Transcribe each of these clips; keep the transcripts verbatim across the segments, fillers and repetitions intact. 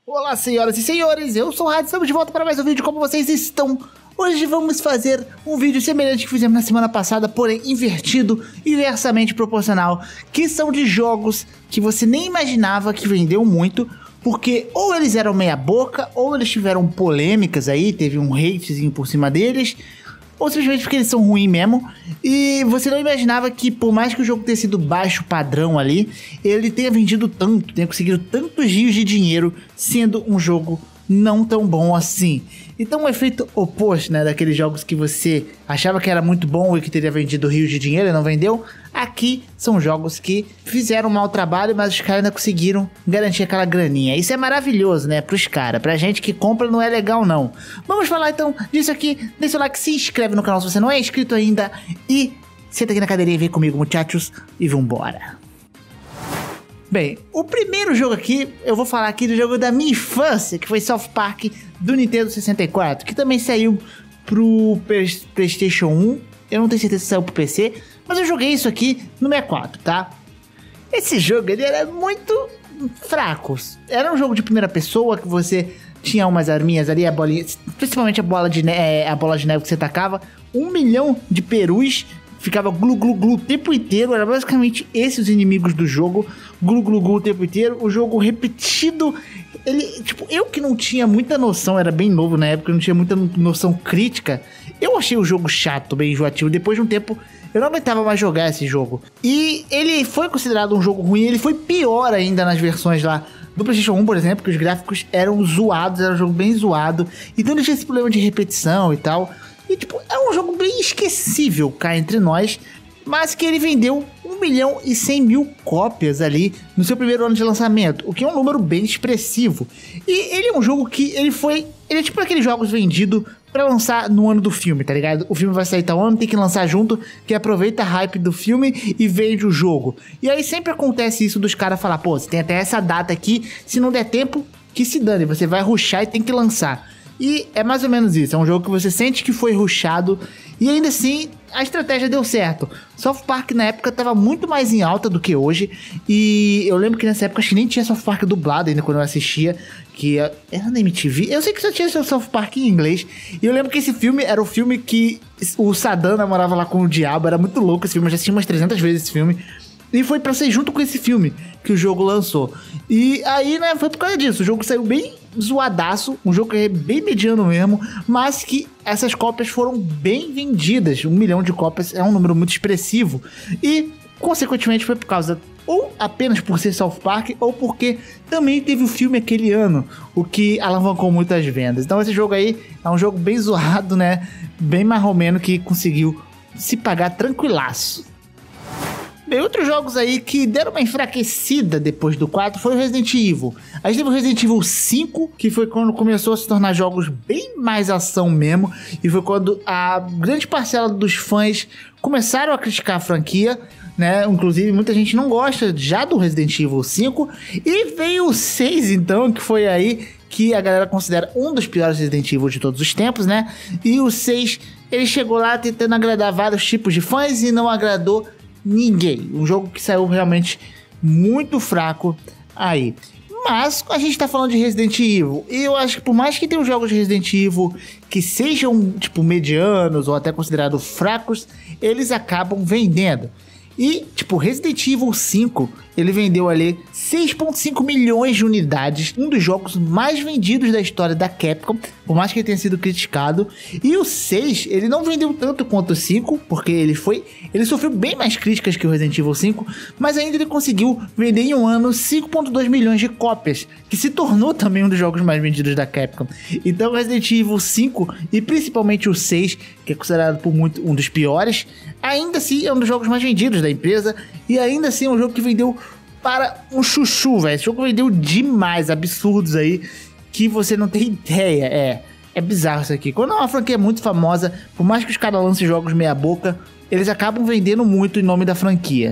Olá, senhoras e senhores, eu sou o Rádio, estamos de volta para mais um vídeo. Como vocês estão? Hoje vamos fazer um vídeo semelhante que fizemos na semana passada, porém invertido, inversamente proporcional, que são de jogos que você nem imaginava que vendeu muito, porque ou eles eram meia boca, ou eles tiveram polêmicas aí, teve um hatezinho por cima deles, ou simplesmente porque eles são ruins mesmo, e você não imaginava que, por mais que o jogo tenha sido baixo padrão ali, ele tenha vendido tanto, tenha conseguido tantos rios de dinheiro, sendo um jogo não tão bom assim. Então o efeito oposto, né, daqueles jogos que você achava que era muito bom e que teria vendido rios de dinheiro e não vendeu, aqui são jogos que fizeram um mau trabalho, mas os caras ainda conseguiram garantir aquela graninha. Isso é maravilhoso, né, pros caras. Pra gente que compra não é legal não. Vamos falar então disso aqui. Deixa o like, se inscreve no canal se você não é inscrito ainda e senta aqui na cadeirinha e vem comigo, muchachos, e vambora. Bem, o primeiro jogo aqui, eu vou falar aqui do jogo da minha infância, que foi South Park do Nintendo sessenta e quatro, que também saiu pro PlayStation um, eu não tenho certeza se saiu pro P C, mas eu joguei isso aqui no sessenta e quatro, tá? Esse jogo, ele era muito fraco, era um jogo de primeira pessoa, que você tinha umas arminhas ali, a bolinha, principalmente a bola de, ne a bola de neve que você tacava, um milhão de perus, ficava glu glu glu o tempo inteiro, era basicamente esses os inimigos do jogo, glu glu glu o tempo inteiro, o jogo repetido, ele, tipo, eu que não tinha muita noção, era bem novo na época, eu não tinha muita noção crítica, eu achei o jogo chato, bem enjoativo, depois de um tempo eu não aguentava mais jogar esse jogo, e ele foi considerado um jogo ruim, ele foi pior ainda nas versões lá do PlayStation um, por exemplo, que os gráficos eram zoados, era um jogo bem zoado, então ele tinha esse problema de repetição e tal. E tipo, é um jogo bem esquecível cá entre nós, mas que ele vendeu um milhão e cem mil cópias ali no seu primeiro ano de lançamento, o que é um número bem expressivo. E ele é um jogo que ele foi, ele é tipo aqueles jogos vendidos pra lançar no ano do filme, tá ligado? O filme vai sair tal ano, tem que lançar junto, que aproveita a hype do filme e vende o jogo. E aí sempre acontece isso dos caras falar, pô, você tem até essa data aqui, se não der tempo, que se dane, você vai rushar e tem que lançar. E é mais ou menos isso, é um jogo que você sente que foi rushado e ainda assim a estratégia deu certo. South Park na época estava muito mais em alta do que hoje e eu lembro que nessa época acho que nem tinha South Park dublado ainda quando eu assistia, que era na M T V, eu sei que só tinha South Park em inglês, e eu lembro que esse filme era o filme que o Saddam namorava lá com o diabo, era muito louco esse filme, eu já assisti umas trezentas vezes esse filme. E foi pra ser junto com esse filme que o jogo lançou. E aí, né, foi por causa disso. O jogo saiu bem zoadaço, um jogo que é bem mediano mesmo, mas que essas cópias foram bem vendidas. Um milhão de cópias é um número muito expressivo. E, consequentemente, foi por causa, ou apenas por ser South Park, ou porque também teve o filme aquele ano, o que alavancou muitas vendas. Então esse jogo aí é um jogo bem zoado, né, bem marromeno, que conseguiu se pagar tranquilaço. Bem, outros jogos aí que deram uma enfraquecida depois do quatro foi o Resident Evil. A gente teve o Resident Evil cinco, que foi quando começou a se tornar jogos bem mais ação mesmo, e foi quando a grande parcela dos fãs começaram a criticar a franquia, né? Inclusive muita gente não gosta já do Resident Evil cinco, e veio o seis então, que foi aí que a galera considera um dos piores Resident Evil de todos os tempos, né? E o seis, ele chegou lá tentando agradar vários tipos de fãs e não agradou ninguém. Um jogo que saiu realmente muito fraco aí. Mas a gente tá falando de Resident Evil, e eu acho que por mais que tenham jogos de Resident Evil que sejam tipo medianos ou até considerados fracos, eles acabam vendendo. E, tipo, Resident Evil cinco, ele vendeu ali seis vírgula cinco milhões de unidades, um dos jogos mais vendidos da história da Capcom, por mais que ele tenha sido criticado. E o seis, ele não vendeu tanto quanto o cinco, porque ele foi, ele sofreu bem mais críticas que o Resident Evil cinco, mas ainda ele conseguiu vender em um ano cinco vírgula dois milhões de cópias, que se tornou também um dos jogos mais vendidos da Capcom. Então Resident Evil cinco, e principalmente o seis, que é considerado por muito um dos piores, ainda assim é um dos jogos mais vendidos da empresa, e ainda assim é um jogo que vendeu para um chuchu, velho. Esse jogo vendeu demais, absurdos aí, que você não tem ideia. É, é bizarro isso aqui. Quando é uma franquia muito famosa, por mais que os caras lancem jogos meia boca, eles acabam vendendo muito em nome da franquia.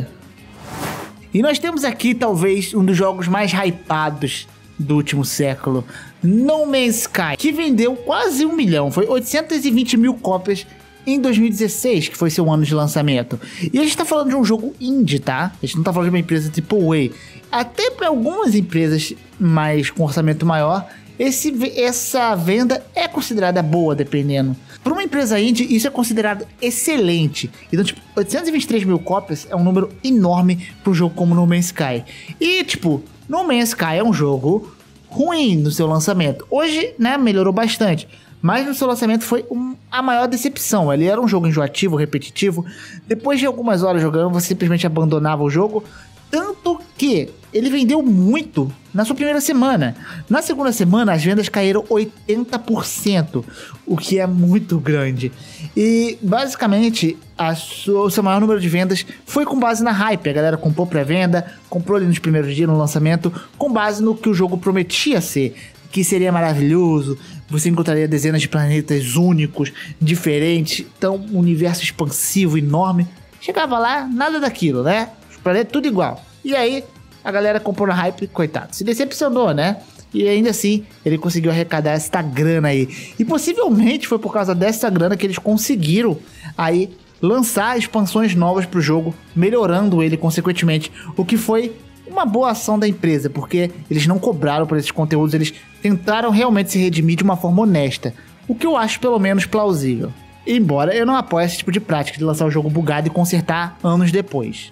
E nós temos aqui talvez um dos jogos mais hypados do último século, No Man's Sky, que vendeu quase um milhão, foi oitocentas e vinte mil cópias em dois mil e dezesseis, que foi seu ano de lançamento. E a gente tá falando de um jogo indie, tá? A gente não tá falando de uma empresa triplo A. Até para algumas empresas mais com orçamento maior, esse, essa venda é considerada boa, dependendo. Para uma empresa indie, isso é considerado excelente. Então, tipo, oitocentos e vinte e três mil cópias é um número enorme para um jogo como No Man's Sky. E, tipo, No Man's Sky é um jogo ruim no seu lançamento. Hoje, né, melhorou bastante. Mas no seu lançamento foi um, a maior decepção. Ele era um jogo enjoativo, repetitivo. Depois de algumas horas jogando, você simplesmente abandonava o jogo. Tanto que ele vendeu muito na sua primeira semana. Na segunda semana, as vendas caíram oitenta por cento, o que é muito grande. E, basicamente, a sua, o seu maior número de vendas foi com base na hype. A galera comprou pré-venda, comprou ali nos primeiros dias no lançamento, com base no que o jogo prometia ser. Que seria maravilhoso, você encontraria dezenas de planetas únicos, diferentes, então um universo expansivo, enorme. Chegava lá, nada daquilo, né? Os planetas tudo igual. E aí, a galera comprou na hype, coitado, se decepcionou, né? E ainda assim, ele conseguiu arrecadar esta grana aí. E possivelmente foi por causa dessa grana que eles conseguiram aí lançar expansões novas pro jogo, melhorando ele consequentemente, o que foi uma boa ação da empresa, porque eles não cobraram por esses conteúdos, eles tentaram realmente se redimir de uma forma honesta, o que eu acho pelo menos plausível. Embora eu não apoie esse tipo de prática de lançar o jogo bugado e consertar anos depois.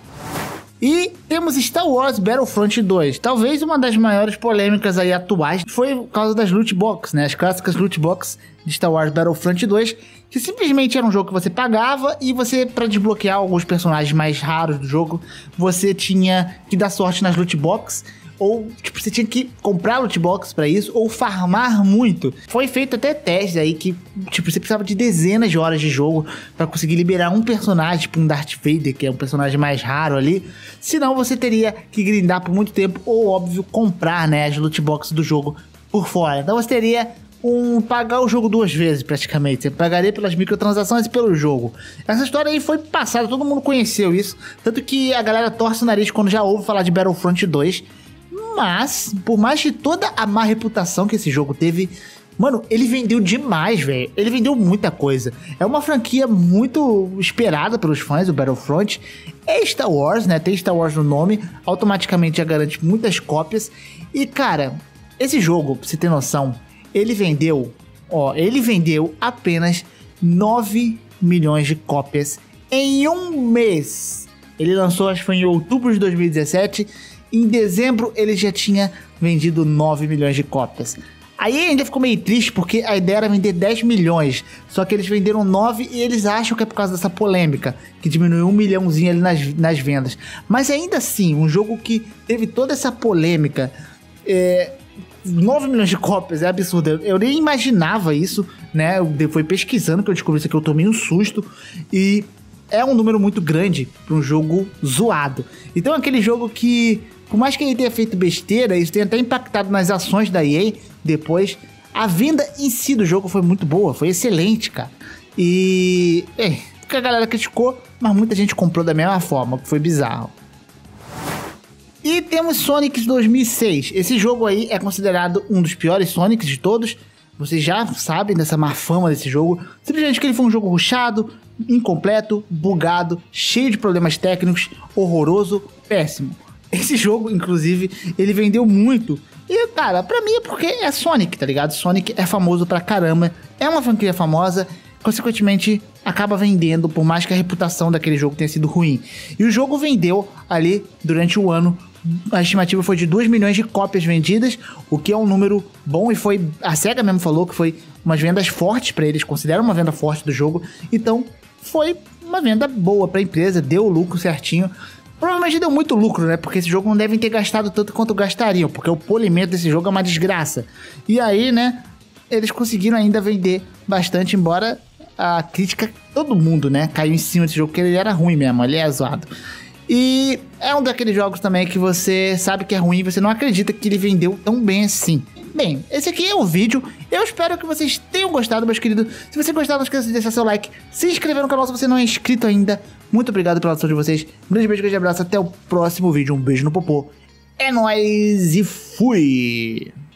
E temos Star Wars Battlefront dois. Talvez uma das maiores polêmicas aí atuais foi por causa das loot box, né? As clássicas loot box de Star Wars Battlefront dois, que simplesmente era um jogo que você pagava e você, para desbloquear alguns personagens mais raros do jogo, você tinha que dar sorte nas loot box. Ou, tipo, você tinha que comprar loot box pra isso, ou farmar muito. Foi feito até teste aí que, tipo, você precisava de dezenas de horas de jogo pra conseguir liberar um personagem, tipo um Darth Vader, que é um personagem mais raro ali. Senão você teria que grindar por muito tempo, ou, óbvio, comprar, né, as loot boxes do jogo por fora. Então você teria um pagar o jogo duas vezes, praticamente. Você pagaria pelas microtransações e pelo jogo. Essa história aí foi passada, todo mundo conheceu isso. Tanto que a galera torce o nariz quando já ouve falar de Battlefront dois. Mas, por mais de toda a má reputação que esse jogo teve, mano, ele vendeu demais, velho. Ele vendeu muita coisa. É uma franquia muito esperada pelos fãs do Battlefront. É Star Wars, né? Tem Star Wars no nome. Automaticamente já garante muitas cópias. E, cara, esse jogo, pra você ter noção, ele vendeu, ó, ele vendeu apenas nove milhões de cópias em um mês. Ele lançou, acho que foi em outubro de dois mil e dezessete. Em dezembro ele já tinha vendido nove milhões de cópias. Aí ainda ficou meio triste porque a ideia era vender dez milhões. Só que eles venderam nove e eles acham que é por causa dessa polêmica, que diminuiu um milhãozinho ali nas, nas vendas. Mas ainda assim, um jogo que teve toda essa polêmica, é, nove milhões de cópias é absurdo. Eu nem imaginava isso, né? Eu fui pesquisando que eu descobri isso aqui, eu tomei um susto. E é um número muito grande para um jogo zoado. Então é aquele jogo que, por mais que ele tenha feito besteira, isso tenha até impactado nas ações da E A depois, a venda em si do jogo foi muito boa, foi excelente, cara. E, é, porque a galera criticou, mas muita gente comprou da mesma forma, que foi bizarro. E temos Sonic dois mil e seis. Esse jogo aí é considerado um dos piores Sonics de todos. Vocês já sabem dessa má fama desse jogo. Simplesmente que ele foi um jogo rushado, incompleto, bugado, cheio de problemas técnicos, horroroso, péssimo. Esse jogo, inclusive, ele vendeu muito. E, cara, pra mim é porque é Sonic, tá ligado? Sonic é famoso pra caramba, é uma franquia famosa, consequentemente acaba vendendo, por mais que a reputação daquele jogo tenha sido ruim. E o jogo vendeu ali durante o ano. A estimativa foi de dois milhões de cópias vendidas, o que é um número bom, e foi, a SEGA mesmo falou que foi umas vendas fortes pra eles, consideram uma venda forte do jogo, então foi uma venda boa pra empresa, deu o lucro certinho. Provavelmente deu muito lucro, né, porque esse jogo não devem ter gastado tanto quanto gastariam, porque o polimento desse jogo é uma desgraça. E aí, né, eles conseguiram ainda vender bastante, embora a crítica, todo mundo, né, caiu em cima desse jogo, porque ele era ruim mesmo, ele é zoado. E é um daqueles jogos também que você sabe que é ruim, você não acredita que ele vendeu tão bem assim. Bem, esse aqui é o vídeo. Eu espero que vocês tenham gostado, meus queridos. Se você gostar, não esqueça de deixar seu like, se inscrever no canal se você não é inscrito ainda. Muito obrigado pela atenção de vocês. Um grande beijo, grande abraço. Até o próximo vídeo. Um beijo no popô. É nóis e fui!